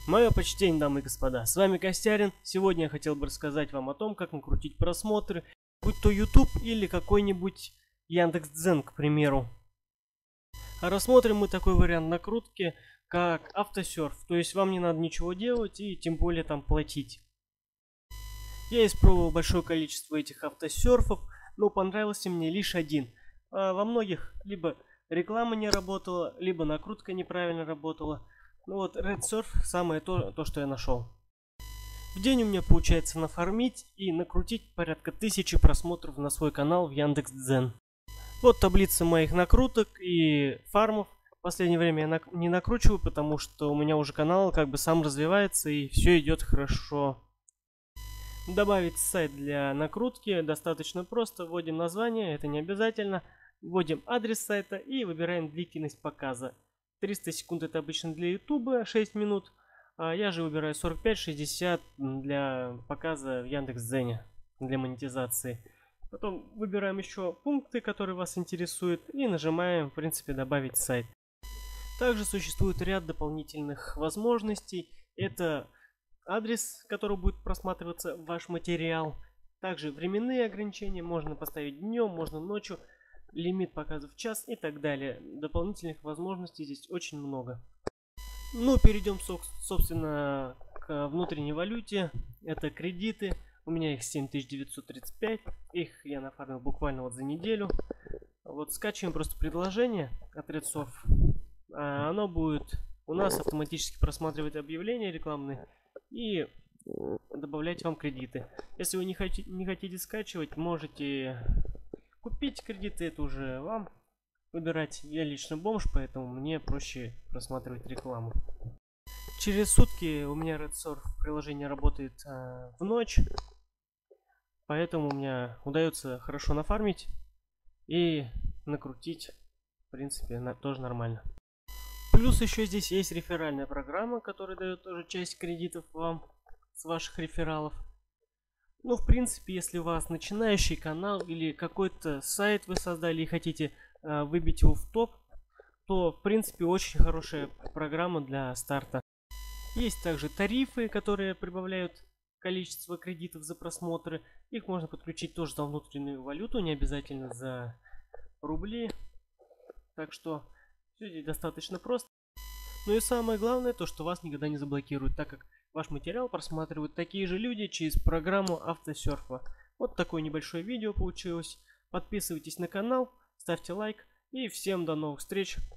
Мое почтение, дамы и господа, с вами Костярин. Сегодня я хотел бы рассказать вам о том, как накрутить просмотры, будь то YouTube или какой-нибудь Яндекс.Дзен, к примеру. А рассмотрим мы такой вариант накрутки, как автосерф, то есть вам не надо ничего делать и тем более там платить. Я испробовал большое количество этих автосерфов, но понравился мне лишь один. А во многих либо реклама не работала, либо накрутка неправильно работала. Ну вот Red Surf самое то, что я нашел. В день у меня получается нафармить и накрутить порядка 1000 просмотров на свой канал в Яндекс.Дзен. Вот таблица моих накруток и фармов. В последнее время я не накручиваю, потому что у меня уже канал как бы сам развивается и все идет хорошо. Добавить сайт для накрутки достаточно просто. Вводим название, это не обязательно. Вводим адрес сайта и выбираем длительность показа. 300 секунд это обычно для YouTube, 6 минут. А я же выбираю 45-60 для показа в Яндекс.Дзене, для монетизации. Потом выбираем еще пункты, которые вас интересуют, и нажимаем, в принципе, добавить сайт. Также существует ряд дополнительных возможностей. Это адрес, который будет просматриваться ваш материал. Также временные ограничения, можно поставить днем, можно ночью. Лимит показов в час и так далее. Дополнительных возможностей здесь очень много. Ну, перейдем, собственно, к внутренней валюте. Это кредиты. У меня их 7935. Их я нафармил буквально вот за неделю. Вот скачиваем просто предложение от RedSurf. Оно будет у нас автоматически просматривать объявления рекламные и добавлять вам кредиты. Если вы не хотите скачивать, можете купить кредиты, это уже вам выбирать. Я лично бомж, поэтому мне проще просматривать рекламу. Через сутки у меня RedSurf приложение работает в ночь, поэтому у меня удается хорошо нафармить и накрутить, в принципе, тоже нормально. Плюс еще здесь есть реферальная программа, которая дает тоже часть кредитов вам с ваших рефералов. Ну, в принципе, если у вас начинающий канал или какой-то сайт вы создали и хотите выбить его в топ, то, в принципе, очень хорошая программа для старта. Есть также тарифы, которые прибавляют количество кредитов за просмотры. Их можно подключить тоже за внутреннюю валюту, не обязательно за рубли. Так что все здесь достаточно просто. Ну и самое главное, то что вас никогда не заблокируют, так как ваш материал просматривают такие же люди через программу автосерфа. Вот такое небольшое видео получилось. Подписывайтесь на канал, ставьте лайк и всем до новых встреч.